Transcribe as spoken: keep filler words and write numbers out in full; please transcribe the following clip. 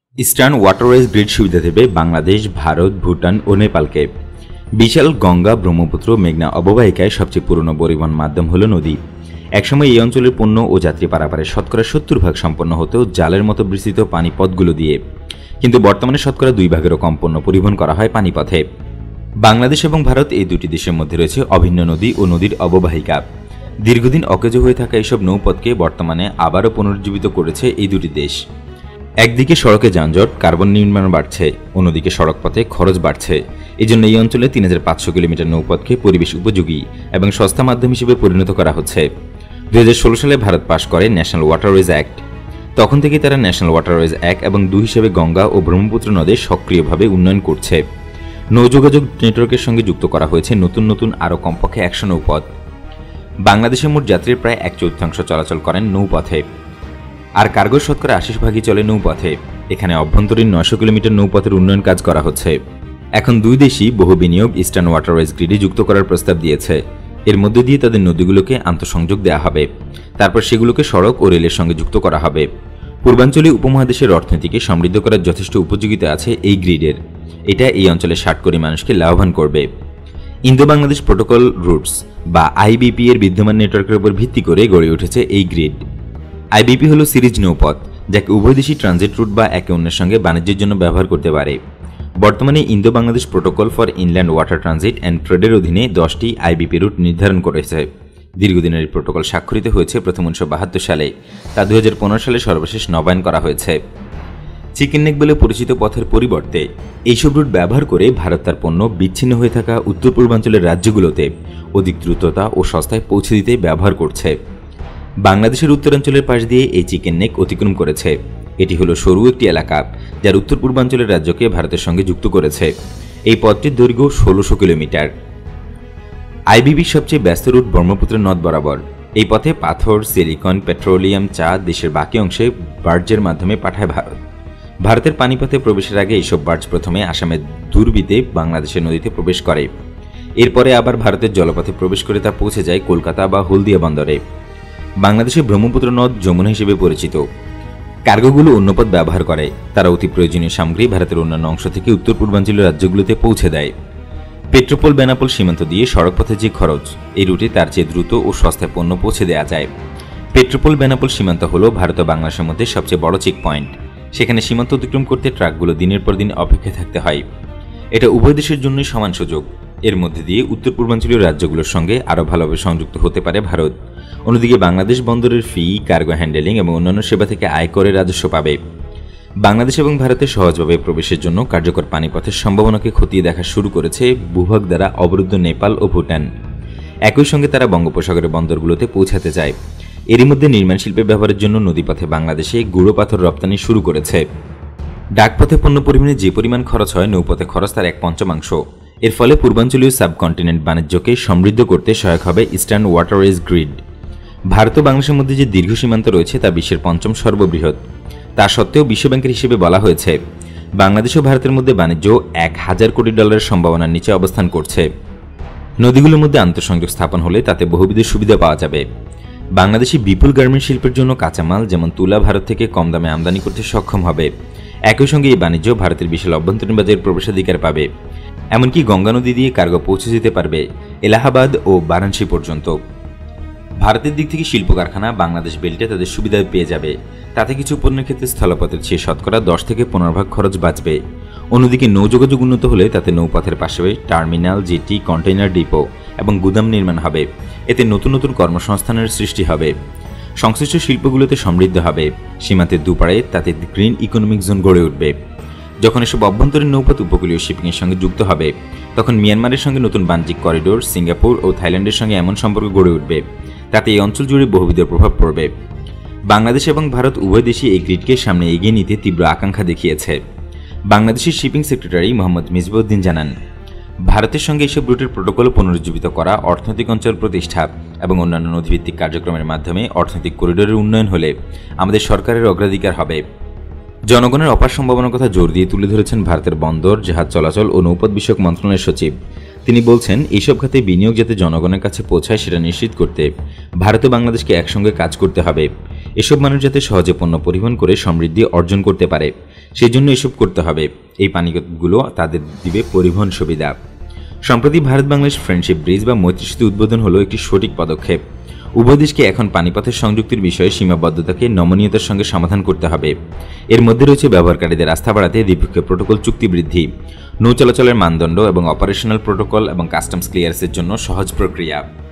Eastern waterways grid সুবিধা দেবে বাংলাদেশ, ভারত, ভুটান ও নেপালকে। বিশাল গঙ্গা, ব্রহ্মপুত্র, মেঘনা অববাহিকায় সবচেয়ে পুরনো পরিবহন মাধ্যম হল নদী। একসময় এই অঞ্চলের পণ্য ও যাত্রী পারাপারের শতকরা সত্তর ভাগ সম্পন্ন হতো জালের মতো বিস্তৃত পানিপথগুলো দিয়ে, কিন্তু বর্তমানে শতকরা দুই ভাগেরও কম পণ্য পরিবহন করা হয় পানিপথে। বাংলাদেশ এবং ভারত এই দুটি দেশের মধ্যে রয়েছে অভিন্ন নদী ও নদীর অববাহিকা। দীর্ঘদিন অকেজো হয়ে থাকা এইসব নৌপথকে বর্তমানে আবারও পুনরুজ্জীবিত করেছে এই দুটি দেশ। একদিকে সড়কে যানজট, কার্বন নির্মাণ বাড়ছে, অন্যদিকে সড়কপথে খরচ বাড়ছে। এই জন্য এই অঞ্চলে তিন হাজার পাঁচশো কিলোমিটার নৌপথকে পরিবেশ উপযোগী এবং সস্তা মাধ্যম হিসেবে পরিণত করা হচ্ছে। দুই হাজার ষোলো সালে ভারত পাশ করে ন্যাশনাল ওয়াটারওয়েজ অ্যাক্ট। তখন থেকে তারা ন্যাশনাল ওয়াটারওয়েজ এক এবং দুই হিসেবে গঙ্গা ও ব্রহ্মপুত্র নদে সক্রিয়ভাবে উন্নয়ন করছে। নৌযোগাযোগ নেটওয়ার্কের সঙ্গে যুক্ত করা হয়েছে নতুন নতুন আরও কমপক্ষে একশো নৌপথ। বাংলাদেশের মোট যাত্রীর প্রায় এক চতুর্থাংশ চলাচল করেন নৌপথে, আর কার্গো শতকরা আশি ভাগই চলে নৌপথে। এখানে অভ্যন্তরীণ নয়শো কিলোমিটার নৌপথের উন্নয়ন কাজ করা হচ্ছে। এখন দুই দেশই বহু বিনিয়োগ ইস্টার্ন ওয়াটারওয়েজ গ্রিডে যুক্ত করার প্রস্তাব দিয়েছে। এর মধ্যে দিয়ে তাদের নদীগুলোকে আন্তঃসংযোগ দেওয়া হবে, তারপর সেগুলোকে সড়ক ও রেলের সঙ্গে যুক্ত করা হবে। পূর্বাঞ্চলীয় উপমহাদেশের অর্থনীতিকে সমৃদ্ধ করার যথেষ্ট উপযোগিতা আছে এই গ্রিডের। এটা এই অঞ্চলের ষাট কোটি মানুষকে লাভবান করবে। ইন্দো বাংলাদেশ প্রোটোকল রুটস বা আইবিপি এর বিদ্যমান নেটওয়ার্কের উপর ভিত্তি করে গড়ে উঠেছে এই গ্রিড। আইবিপি হল সিরিজ নৌপথ, যাকে উভয় দেশই ট্রানজিট রুট বা একে অন্যের সঙ্গে বাণিজ্যের জন্য ব্যবহার করতে পারে। বর্তমানে Indo Bangladesh protocol for inland water transit and ট্রেডের অধীনে দশটি আইবিপি রুট নির্ধারণ করেছে। দীর্ঘদিনের এই প্রোটোকল স্বাক্ষরিত হয়েছে প্রথম উনিশশো বাহাত্তর সালে, তা দুই হাজার পনেরো সালে সর্বশেষ নবায়ন করা হয়েছে। চিকেন নেক বলে পরিচিত পথের পরিবর্তে এইসব রুট ব্যবহার করে ভারত তার পণ্য বিচ্ছিন্ন হয়ে থাকা উত্তর পূর্বাঞ্চলের রাজ্যগুলোতে অধিক দ্রুততা ও সস্তায় পৌঁছে দিতে ব্যবহার করছে। বাংলাদেশের উত্তরাঞ্চলের পাশ দিয়ে এই চিকেন নেক অতিক্রম করেছে। এটি হলো সরু একটি এলাকা, যার উত্তর পূর্বাঞ্চলের রাজ্যকে ভারতের সঙ্গে যুক্ত করেছে। এই পথটির দৈর্ঘ্য ষোলোশো কিলোমিটার। আইবিবির সবচেয়ে ব্যস্ত রুট ব্রহ্মপুত্র নদ বরাবর। এই পথে পাথর, সিলিকন, পেট্রোলিয়াম, চা দেশের বাকি অংশে বার্জের মাধ্যমে পাঠায় ভারত। ভারতের পানিপথে প্রবেশের আগে এইসব বার্জ প্রথমে আসামের দুরবিতে বাংলাদেশের নদীতে প্রবেশ করে। এরপরে আবার ভারতের জলপথে প্রবেশ করে তা পৌঁছে যায় কলকাতা বা হলদিয়া বন্দরে। বাংলাদেশে ব্রহ্মপুত্র নদ যমুনা হিসেবে পরিচিত। কার্গোগুলো অন্য পথ ব্যবহার করে। তারা অতি প্রয়োজনীয় সামগ্রী ভারতের অন্যান্য অংশ থেকে উত্তর পূর্বাঞ্চলীয় রাজ্যগুলোতে পৌঁছে দেয়। পেট্রোপোল বেনাপোল সীমান্ত দিয়ে সড়কপথে যে খরচ, এই রুটে তার চেয়ে দ্রুত ও সস্তায় পণ্য পৌঁছে দেওয়া যায়। পেট্রোপোল বেনাপোল সীমান্ত হল ভারত ও বাংলাদেশের মধ্যে সবচেয়ে বড় চেক পয়েন্ট। সেখানে সীমান্ত অতিক্রম করতে ট্রাকগুলো দিনের পর দিন অপেক্ষায় থাকতে হয়। এটা উভয় দেশের জন্যই সমান সুযোগ। এর মধ্যে দিয়ে উত্তর পূর্বাঞ্চলীয় রাজ্যগুলোর সঙ্গে আরও ভালোভাবে সংযুক্ত হতে পারে ভারত। অন্যদিকে বাংলাদেশ বন্দরের ফি, কার্গো হ্যান্ডেলিং এবং অন্যান্য সেবা থেকে আয়করের রাজস্ব পাবে। বাংলাদেশ এবং ভারতে সহজভাবে প্রবেশের জন্য কার্যকর পানিপথের সম্ভাবনাকে খতিয়ে দেখা শুরু করেছে ভূভাগ দ্বারা অবরুদ্ধ নেপাল ও ভুটান। একই সঙ্গে তারা বঙ্গোপসাগরের বন্দরগুলোতে পৌঁছাতে চায়। এরই মধ্যে নির্মাণ শিল্পে ব্যবহারের জন্য নদীপথে বাংলাদেশে গুঁড়ো পাথর রপ্তানি শুরু করেছে। ডাকপথে পণ্য পরিবহনে যে পরিমাণ খরচ হয়, নৌপথে খরচ তার এক পঞ্চমাংশ। এর ফলে পূর্বাঞ্চলীয় সাবকন্টিনেন্ট বাণিজ্যকে সমৃদ্ধ করতে সহায়ক হবে ইস্টার্ন ওয়াটারওয়েজ গ্রিড। ভারত ও বাংলাদেশের মধ্যে যে দীর্ঘ সীমান্ত রয়েছে তা বিশ্বের পঞ্চম সর্ববৃহৎ। তা সত্ত্বেও বিশ্বব্যাংকের হিসেবে বলা হয়েছে বাংলাদেশ ও ভারতের মধ্যে বাণিজ্য এক হাজার কোটি ডলারের সম্ভাবনার নিচে অবস্থান করছে। নদীগুলোর মধ্যে আন্তঃসংযোগ স্থাপন হলে তাতে বহুবিধ সুবিধা পাওয়া যাবে। বাংলাদেশি বিপুল গার্মেন্ট শিল্পের জন্য কাঁচামাল যেমন তুলা ভারত থেকে কম দামে আমদানি করতে সক্ষম হবে। একই সঙ্গে এই বাণিজ্য ভারতের বিশাল অভ্যন্তরীণ বাজারের প্রবেশাধিকার পাবে। এমনকি গঙ্গা নদী দিয়ে কার্গো পৌঁছে যেতে পারবে এলাহাবাদ ও বারাণসী পর্যন্ত। ভারতের দিক থেকে শিল্প কারখানা বাংলাদেশ বেল্টে তাদের সুবিধা পেয়ে যাবে। তাতে কিছু পণ্যের ক্ষেত্রে স্থলপথের চেয়ে শতকরা দশ থেকে পনেরো ভাগ খরচ বাঁচবে। অন্যদিকে নৌযোগাযোগ উন্নত হলে তাতে নৌপথের পাশে টার্মিনাল, জেটি, কন্টেইনার ডিপো এবং গুদাম নির্মাণ হবে। এতে নতুন নতুন কর্মসংস্থানের সৃষ্টি হবে। সংশ্লিষ্ট শিল্পগুলোতে সমৃদ্ধ হবে। সীমান্তের দুপারে তাতে গ্রিন ইকোনমিক জোন গড়ে উঠবে। যখন এসব অভ্যন্তরীণ নৌপথ উপকূলীয় শিপিংয়ের সঙ্গে যুক্ত হবে, তখন মিয়ানমারের সঙ্গে নতুন বাণিজ্যিক করিডোর, সিঙ্গাপুর ও থাইল্যান্ডের সঙ্গে এমন সম্পর্ক গড়ে উঠবে তাতে এই অঞ্চল জুড়ে বহুবিধ প্রভাব পড়বে। বাংলাদেশ এবং ভারত উভয় দেশই এই গ্রিডকে সামনে এগিয়ে নিতে তীব্র আকাঙ্ক্ষা দেখিয়েছে। বাংলাদেশের শিপিং সেক্রেটারি মোহাম্মদ মিসবাউদ্দিন জানান, ভারতের সঙ্গে এসব রুটের প্রোটোকল পুনরুজ্জীবিত করা, অর্থনৈতিক অঞ্চল প্রতিষ্ঠা এবং অন্যান্য নথিভিত্তিক কার্যক্রমের মাধ্যমে অর্থনৈতিক করিডোরের উন্নয়ন হলে আমাদের সরকারের অগ্রাধিকার হবে। জনগণের অপার সম্ভাবনার কথা জোর দিয়ে তুলে ধরেছেন ভারতের বন্দর, জাহাজ চলাচল ও নৌপথ বিষয়ক মন্ত্রণালয়ের সচিব। তিনি বলছেন, এইসব খাতে বিনিয়োগ যাতে জনগণের কাছে পৌঁছায় সেটা নিশ্চিত করতে ভারত ও বাংলাদেশকে একসঙ্গে কাজ করতে হবে। এসব মানুষ যাতে সহজে পণ্য পরিবহন করে সমৃদ্ধি অর্জন করতে পারে, সেই জন্য এসব করতে হবে। এই পানিগুলো তাদের দিবে পরিবহন সুবিধা। সম্প্রতি ভারত বাংলাদেশ ফ্রেন্ডশিপ ব্রিজ বা মৈত্রী সেতু উদ্বোধন হলো একটি সঠিক পদক্ষেপ। উভয় দেশকে এখন পানিপথের সংযুক্তির বিষয়ে সীমাবদ্ধতাকে নমনীয়তার সঙ্গে সমাধান করতে হবে। এর মধ্যে রয়েছে ব্যবহারকারীদের আস্থা বাড়াতে দ্বিপক্ষীয় প্রোটোকল চুক্তি বৃদ্ধি, নৌ চলাচলের মানদণ্ড এবং অপারেশনাল প্রোটোকল এবং কাস্টমস ক্লিয়ারেন্সের জন্য সহজ প্রক্রিয়া।